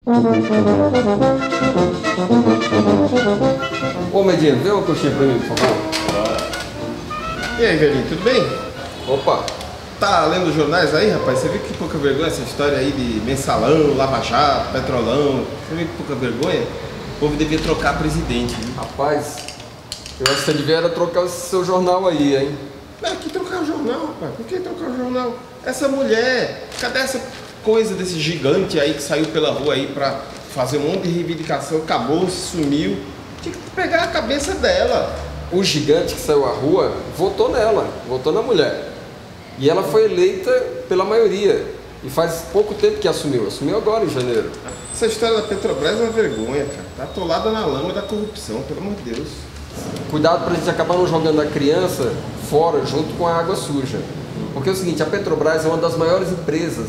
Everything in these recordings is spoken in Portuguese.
Ô Medina, vê uma coxinha pra mim, por favor. E aí, velhinho, tudo bem? Opa! Tá lendo os jornais aí, rapaz? Você viu que pouca vergonha essa história aí de mensalão, lava-jato, petrolão? Você viu que pouca vergonha? O povo devia trocar presidente, viu? Rapaz, eu acho que você devia era trocar o seu jornal aí, hein? Mas que trocar o jornal, rapaz? Por que trocar o jornal? Essa mulher, cadê essa coisa desse gigante aí que saiu pela rua aí pra fazer um monte de reivindicação, acabou, sumiu? Tinha que pegar a cabeça dela. O gigante que saiu à rua votou nela, votou na mulher. E ela foi eleita pela maioria. E faz pouco tempo que assumiu agora em janeiro. Essa história da Petrobras é uma vergonha, cara. Tá atolada na lama da corrupção, pelo amor de Deus. Cuidado pra gente acabar não jogando a criança fora junto com a água suja. Porque é o seguinte, a Petrobras é uma das maiores empresas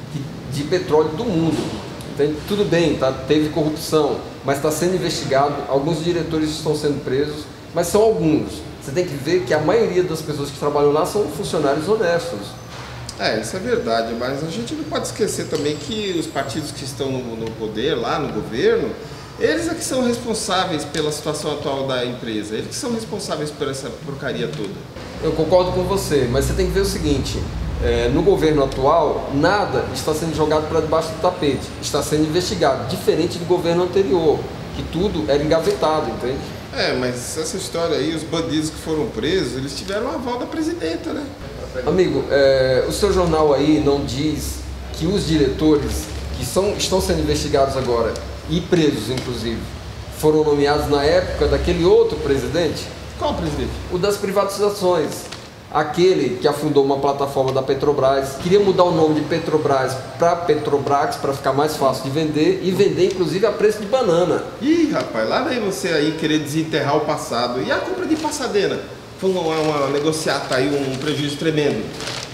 de petróleo do mundo. Entende? Tudo bem, tá? Teve corrupção, mas está sendo investigado, alguns diretores estão sendo presos, mas são alguns. Você tem que ver que a maioria das pessoas que trabalham lá são funcionários honestos. É, isso é verdade, mas a gente não pode esquecer também que os partidos que estão no poder, lá no governo, eles é que são responsáveis pela situação atual da empresa, eles que são responsáveis por essa porcaria toda. Eu concordo com você, mas você tem que ver o seguinte, no governo atual, nada está sendo jogado para debaixo do tapete, está sendo investigado, diferente do governo anterior, que tudo era engavetado, entende? É, mas essa história aí, os bandidos que foram presos, eles tiveram o aval da presidenta, né? Amigo, o seu jornal aí não diz que os diretores que estão sendo investigados agora, e presos inclusive, foram nomeados na época daquele outro presidente? Qual presidente? O das privatizações. Aquele que afundou uma plataforma da Petrobras, queria mudar o nome de Petrobras para Petrobrax para ficar mais fácil de vender e vender inclusive a preço de banana. Ih, rapaz, lá vem você aí querer desenterrar o passado. E a compra de Passadena? Foi uma negociata aí, um prejuízo tremendo.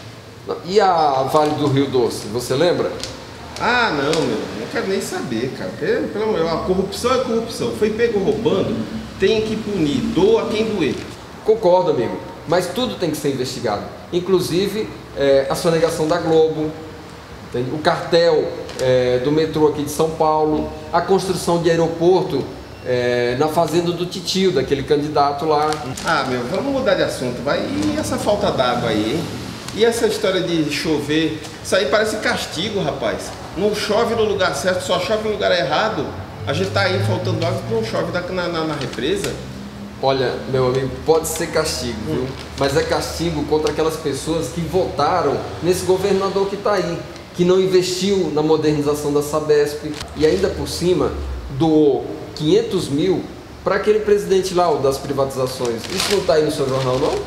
E a Vale do Rio Doce, você lembra? Ah, não, meu, não quero nem saber, cara. Pelo amor de Deus, a corrupção é corrupção. Foi pego roubando, tem que punir, doa quem doer. Concordo, amigo, mas tudo tem que ser investigado. Inclusive a sonegação da Globo, entende? O cartel do metrô aqui de São Paulo, a construção de aeroporto na fazenda do titio, daquele candidato lá. Ah, meu, vamos mudar de assunto, vai. E essa falta d'água aí, hein? E essa história de chover? Isso aí parece castigo, rapaz. Não chove no lugar certo, só chove no lugar errado. A gente tá aí faltando água, não chove na represa. Olha, meu amigo, pode ser castigo, viu? Mas é castigo contra aquelas pessoas que votaram nesse governador que está aí, que não investiu na modernização da Sabesp e ainda por cima doou 500 mil para aquele presidente lá, o das privatizações. Isso não está aí no seu jornal, não?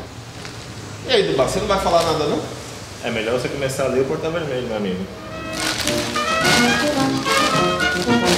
E aí, Dubá, você não vai falar nada, não? É melhor você começar a ler o Portal Vermelho, meu amigo.